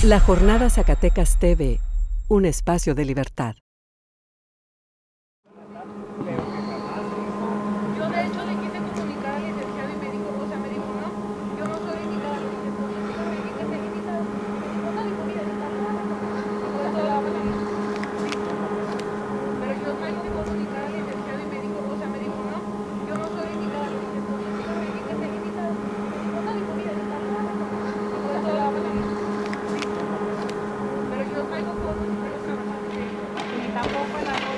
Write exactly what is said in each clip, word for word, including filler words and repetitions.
La Jornada Zacatecas T V, un espacio de libertad. Yo de hecho le quise comunicar al licenciado y me dijo, o sea, me dijo, no, yo no soy indicada, le dije, pues sí, me dije que sea indicada. No, no, dijo, mira, está mal, pero yo no le comunicar al licenciado y me dijo, o sea, me dijo, no, yo no soy indicada, le dije, pues sí, me dije que sea indicada. No, no, dijo, mira, está mal, pero yo traigo fotos y quiero trabajar, y tampoco el arroz.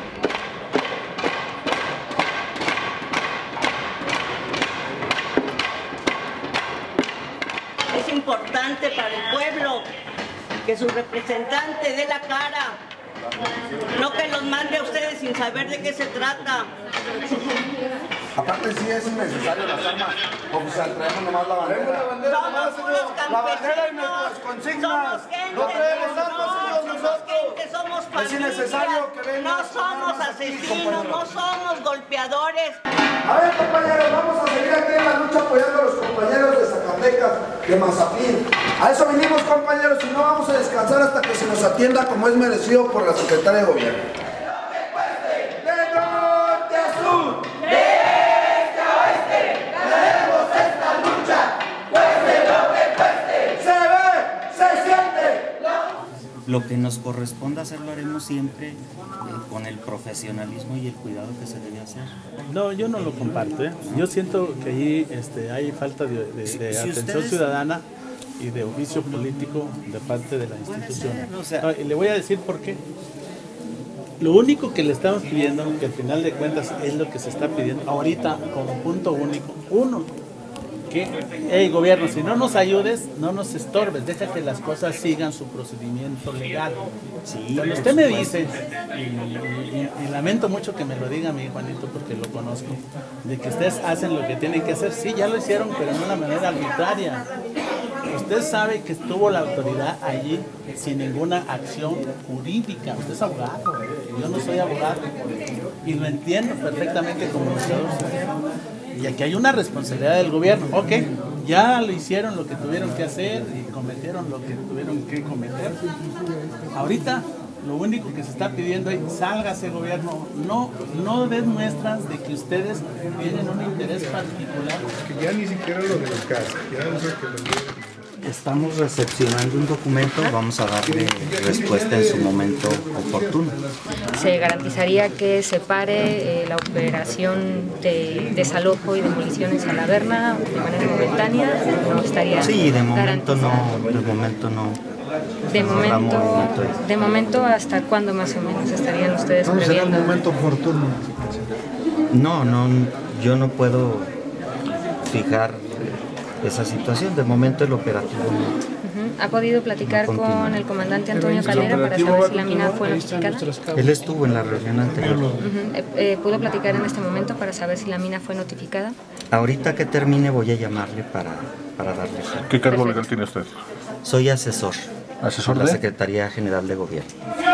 Es importante para el pueblo que su representante dé la cara, no que los mande a ustedes sin saber de qué se trata. Aparte sí es innecesario las armas, oficial, traemos nomás la bandera. Somos puros campesinos, la bandera y nuestras consignas. somos gente, No traemos armas, no, señor, somos nosotros. gente, somos familias, Es innecesario que vengan no a somos armas aquí, asesinos, compañero. no somos golpeadores. A ver, compañeros, vamos a seguir aquí en la lucha apoyando a los compañeros de Zacatecas, de Mazapín. A eso vinimos, compañeros, y no vamos a descansar hasta que se nos atienda como es merecido por la secretaria de Gobierno. Lo que nos corresponda hacer lo haremos siempre eh, con el profesionalismo y el cuidado que se debe hacer. No, yo no lo comparto. ¿eh? Yo siento que allí este, hay falta de, de, de si, si atención ustedes... ciudadana y de oficio político de parte de la institución. Ser, o sea... no, y le voy a decir por qué. Lo único que le estamos pidiendo, que al final de cuentas es lo que se está pidiendo ahorita como punto único, uno, que, hey gobierno, si no nos ayudes, no nos estorbes, deja que las cosas sigan su procedimiento legal. Sí, Cuando usted me dice, y, y, y, y lamento mucho que me lo diga mi Juanito porque lo conozco, de que ustedes hacen lo que tienen que hacer, sí, ya lo hicieron, pero de una manera arbitraria. Usted sabe que estuvo la autoridad allí sin ninguna acción jurídica. Usted es abogado, yo no soy abogado, y lo entiendo perfectamente como luchador. Y aquí hay una responsabilidad del gobierno. Ok, ya lo hicieron lo que tuvieron que hacer y cometieron lo que tuvieron que cometer. Ahorita lo único que se está pidiendo es sálgase gobierno, no, no den muestras de que ustedes tienen un interés particular. Que ya ni siquiera lo de la casa, ya no sé que lo Estamos recepcionando un documento, vamos a darle respuesta en su momento oportuno. Se garantizaría que se pare eh, la operación de desalojo y demoliciones a la Berna de manera momentánea, no estaría Sí, de momento no, de momento no. De momento, de momento, ¿hasta cuándo más o menos estarían ustedes no, previendo? Será un momento oportuno. No, no, yo no puedo fijar esa situación, de momento el operativo no. Uh-huh. ¿Ha podido platicar no con el comandante Antonio Calera para saber si la mina fue notificada? Él estuvo en la reunión anterior. Uh-huh. eh, eh, ¿Pudo platicar en este momento para saber si la mina fue notificada? Ahorita que termine voy a llamarle para, para darle. ¿Qué cargo legal tiene usted? Soy asesor. ¿Asesor de la Secretaría General de Gobierno.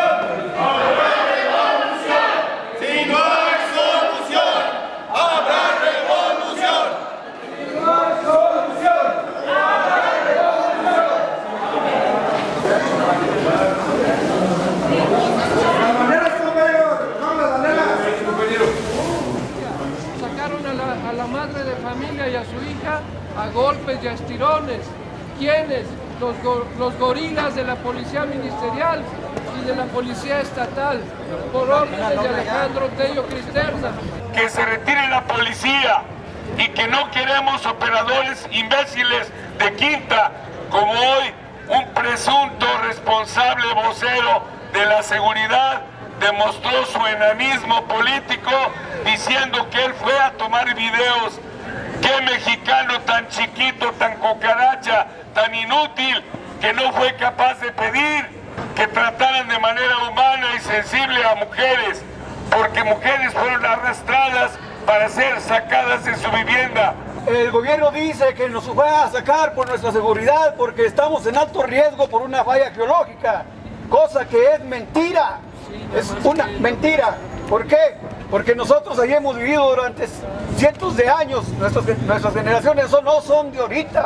A la madre de familia y a su hija a golpes y a estirones. ¿Quiénes? Los, go los gorilas de la policía ministerial y de la policía estatal, por órdenes de Alejandro Tello Cristerna. Que se retire la policía y que no queremos operadores imbéciles de quinta, como hoy un presunto responsable vocero de la seguridad demostró su enanismo político diciendo que él fue a tomar videos. ¡Qué mexicano tan chiquito, tan cucaracha, tan inútil, que no fue capaz de pedir que trataran de manera humana y sensible a mujeres, porque mujeres fueron arrastradas para ser sacadas de su vivienda? El gobierno dice que nos va a sacar por nuestra seguridad porque estamos en alto riesgo por una falla geológica, cosa que es mentira. Es una mentira. ¿Por qué? Porque nosotros ahí hemos vivido durante cientos de años. Nuestras, nuestras generaciones no son de ahorita.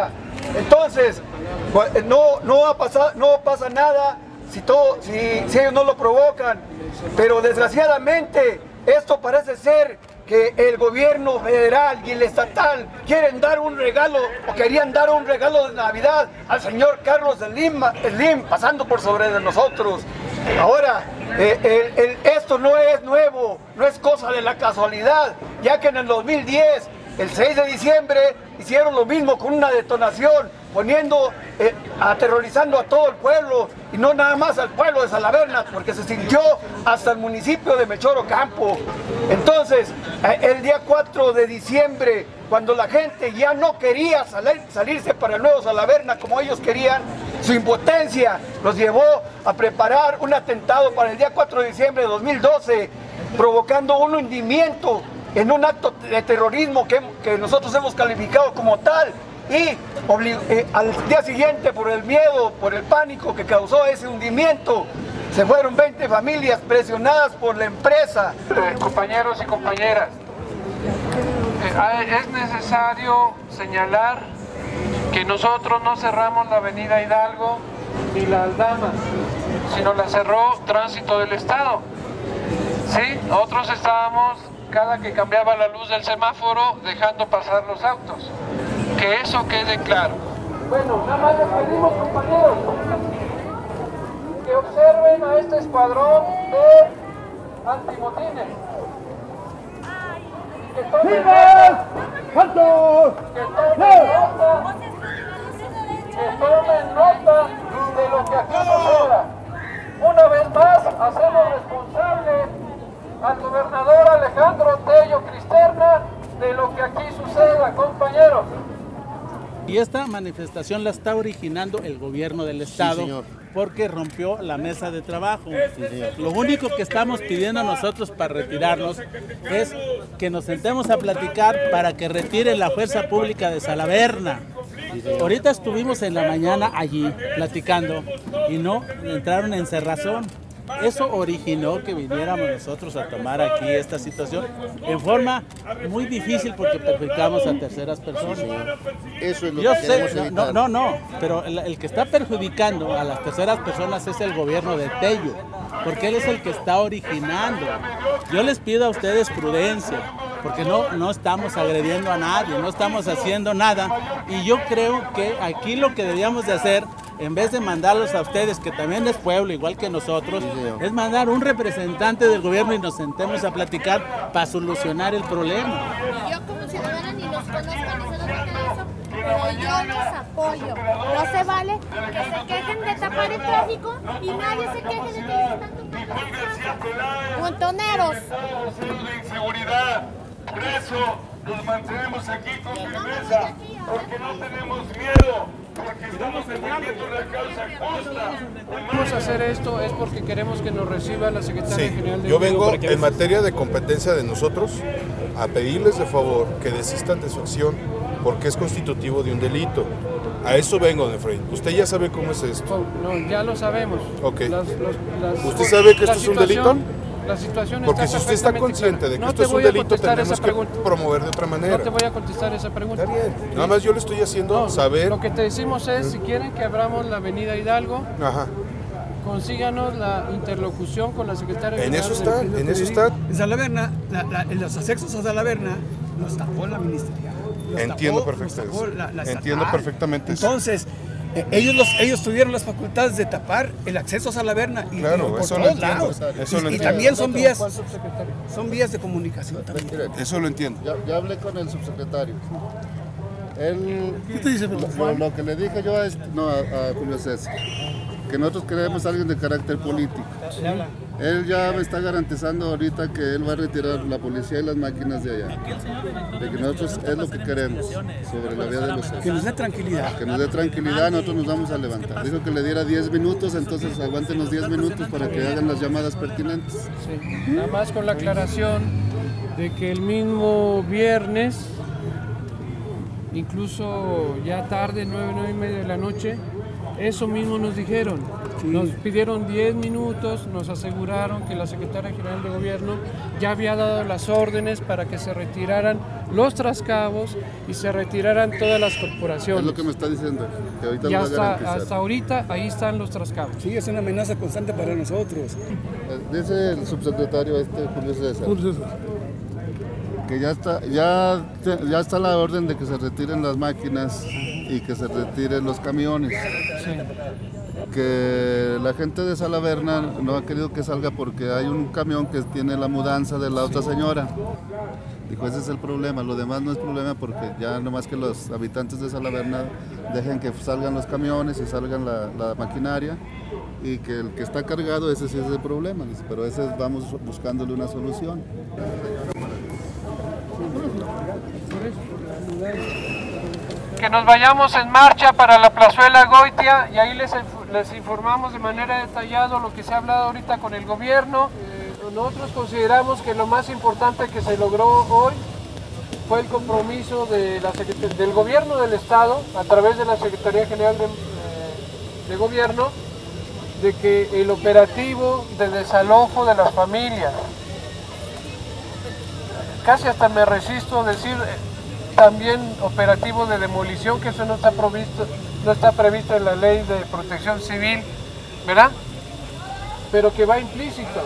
Entonces, no, no, va a pasar, no pasa nada si, todo, si, si ellos no lo provocan, pero desgraciadamente esto parece ser que el gobierno federal y el estatal quieren dar un regalo, o querían dar un regalo de Navidad al señor Carlos Slim, Slim pasando por sobre de nosotros. Ahora, eh, el, el, esto no es nuevo, no es cosa de la casualidad, ya que en el dos mil diez, el seis de diciembre, hicieron lo mismo con una detonación, poniendo, eh, aterrorizando a todo el pueblo, y no nada más al pueblo de Salaverna, porque se sintió hasta el municipio de Melchor Ocampo. Entonces, eh, el día cuatro de diciembre, cuando la gente ya no quería salir, salirse para el nuevo Salaverna como ellos querían, su impotencia los llevó a preparar un atentado para el día cuatro de diciembre de dos mil doce, provocando un hundimiento en un acto de terrorismo que, que nosotros hemos calificado como tal, y eh, al día siguiente, por el miedo, por el pánico que causó ese hundimiento, se fueron veinte familias presionadas por la empresa. Eh, compañeros y compañeras, eh, es necesario señalar que nosotros no cerramos la avenida Hidalgo ni la Aldama, sino la cerró Tránsito del Estado. Sí, nosotros estábamos, cada que cambiaba la luz del semáforo, dejando pasar los autos. Que eso quede claro. Bueno, nada más les pedimos, compañeros, que observen a este escuadrón de antimotines. Que tomen nota, que tomen nota, que tomen nota de lo que aquí suceda. Una vez más, hacemos responsable al gobernador Alejandro Tello Cristerna de lo que aquí suceda, compañeros. Y esta manifestación la está originando el gobierno del estado, sí, porque rompió la mesa de trabajo. Sí, lo único que estamos pidiendo nosotros para retirarnos es que nos sentemos a platicar para que retire la fuerza pública de Salaverna. Sí, ahorita estuvimos en la mañana allí platicando y no entraron en cerrazón. Eso originó que viniéramos nosotros a tomar aquí esta situación en forma muy difícil porque perjudicamos a terceras personas. Sí, eso es lo Yo que sé, evitar. no, no, no, pero el, el que está perjudicando a las terceras personas es el gobierno de Tello, porque él es el que está originando. Yo les pido a ustedes prudencia, porque no, no estamos agrediendo a nadie, no estamos haciendo nada, y yo creo que aquí lo que debíamos de hacer, en vez de mandarlos a ustedes, que también es pueblo, igual que nosotros, es mandar un representante del gobierno y nos sentemos a platicar para solucionar el problema. Y yo como ciudadana ni los conozco, ni sé lo que es eso, pero yo los apoyo. No se vale que se quejen de tapar el tráfico y nadie se queje de que les están tocando. Montoneros. De inseguridad. Por eso nos mantenemos aquí con firmeza, porque no tenemos miedo, porque estamos defendiendo la causa justa. Vamos a hacer esto es porque queremos que nos reciba la Secretaria Sí, General de yo vengo Gobierno. en materia de competencia de nosotros a pedirles de favor que desistan de su acción porque es constitutivo de un delito. A eso vengo, don Efraín. Usted ya sabe cómo es esto. No, ya lo sabemos. Ok. Las, los, las, ¿Usted sabe que la esto es un delito? La situación Porque está si usted está perfectamente consciente clara. de que No esto es te un voy a delito, contestar tenemos esa que pregunta. promover de otra manera. No te voy a contestar esa pregunta. Está bien. Nada más yo le estoy haciendo No, saber. Lo que te decimos es, si quieren que abramos la avenida Hidalgo, Ajá. consíganos la interlocución con la Secretaria En General. eso está, del- en eso está. En Salaverna, la, la, en los accesos a Salaverna, nos tapó la ministerial. Nos Entiendo tapó, perfectamente nos tapó eso. la- la Entiendo estatal. perfectamente eso. Entonces, eh, ellos, los, ellos tuvieron las facultades de tapar el acceso a Salaverna. Y, Claro, y por eso lo todos entiendo, lados. eso y, lo y entiendo. también son vías, ¿Cuál subsecretario? son vías de comunicación también. Eso lo entiendo. Ya, ya hablé con el subsecretario. Él, ¿Qué te dice, lo, Juan? lo que le dije yo a, este- no, a, a Julio César, que nosotros queremos a alguien de carácter político. Él ya me está garantizando ahorita que él va a retirar la policía y las máquinas de allá. De que nosotros es lo que queremos sobre la vía de los hechos. Que nos dé tranquilidad. Que nos dé tranquilidad, nosotros nos vamos a levantar. Dijo que le diera diez minutos, entonces aguántenos diez minutos para que hagan las llamadas pertinentes. Sí, nada más con la aclaración de que el mismo viernes incluso ya tarde, nueve, nueve y media de la noche, eso mismo nos dijeron. Sí. Nos pidieron diez minutos, nos aseguraron que la Secretaria General de Gobierno ya había dado las órdenes para que se retiraran los trascabos y se retiraran todas las corporaciones. Es lo que me está diciendo, que ahorita y lo hasta, va a garantizar. hasta ahorita ahí están los trascabos. Sí, es una amenaza constante para nosotros. Dice el subsecretario este, Julio César, Julio César. que ya está, ya, ya está la orden de que se retiren las máquinas y que se retiren los camiones. Sí. Que la gente de Salaverna no ha querido que salga porque hay un camión que tiene la mudanza de la otra señora. Dijo, ese es el problema, lo demás no es problema porque ya nomás que los habitantes de Salaverna dejen que salgan los camiones y salgan la, la maquinaria y que el que está cargado, ese sí es el problema, dice, pero ese vamos buscándole una solución. Que nos vayamos en marcha para la plazuela Goitia y ahí les, les informamos de manera detallada lo que se ha hablado ahorita con el gobierno. Eh, nosotros consideramos que lo más importante que se logró hoy fue el compromiso de la del gobierno del Estado a través de la Secretaría General de, eh, de Gobierno de que el operativo de desalojo de las familias, casi hasta me resisto a decir, también operativo de demolición, que eso no está previsto, no está previsto en la ley de protección civil, ¿verdad? Pero que va implícito.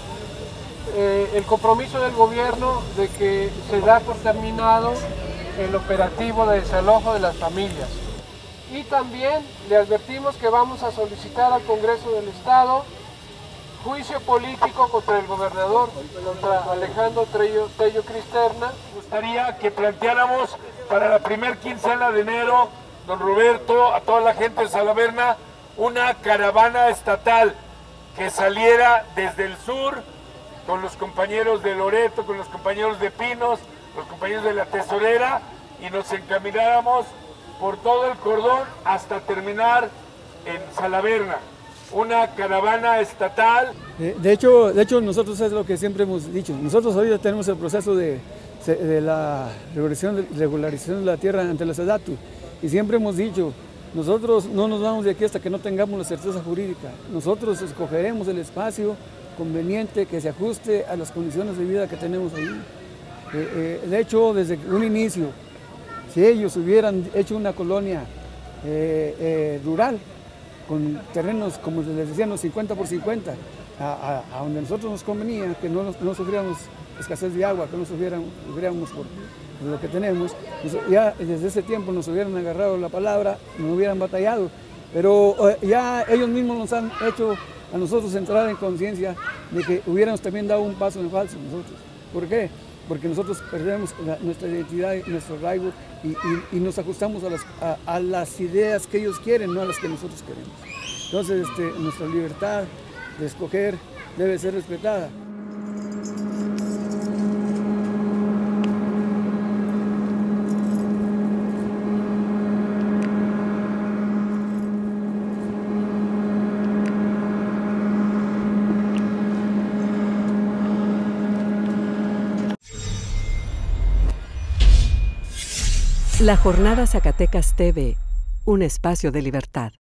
Eh, el compromiso del gobierno de que se da por terminado el operativo de desalojo de las familias. Y también le advertimos que vamos a solicitar al Congreso del Estado juicio político contra el gobernador, contra Alejandro Tello, Tello Cristerna. Me gustaría que planteáramos para la primer quincena de enero, don Roberto, a toda la gente de Salaverna, una caravana estatal que saliera desde el sur con los compañeros de Loreto, con los compañeros de Pinos, los compañeros de la Tesorera y nos encamináramos por todo el cordón hasta terminar en Salaverna. Una caravana estatal. De hecho, de hecho, nosotros es lo que siempre hemos dicho. Nosotros ahorita tenemos el proceso de, de la regularización, regularización de la tierra ante la SEDATU. Y siempre hemos dicho, nosotros no nos vamos de aquí hasta que no tengamos la certeza jurídica. Nosotros escogeremos el espacio conveniente que se ajuste a las condiciones de vida que tenemos ahí. Eh, eh, de hecho, desde un inicio, si ellos hubieran hecho una colonia eh, eh, rural, con terrenos, como les decíamos, cincuenta por cincuenta, a, a, a donde nosotros nos convenía, que no, no sufriéramos escasez de agua, que no sufriéramos, sufriéramos por, por lo que tenemos, ya desde ese tiempo nos hubieran agarrado la palabra, nos hubieran batallado, pero ya ellos mismos nos han hecho a nosotros entrar en conciencia de que hubiéramos también dado un paso en falso nosotros. ¿Por qué? Porque nosotros perdemos la, nuestra identidad, nuestro arraigo y, y, y nos ajustamos a las, a, a las ideas que ellos quieren, no a las que nosotros queremos. Entonces, este, nuestra libertad de escoger debe ser respetada. La Jornada Zacatecas T V, un espacio de libertad.